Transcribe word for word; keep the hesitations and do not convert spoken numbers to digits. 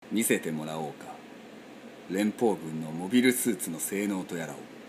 見せてもらおうか。連邦軍のモビルスーツの性能とやらを。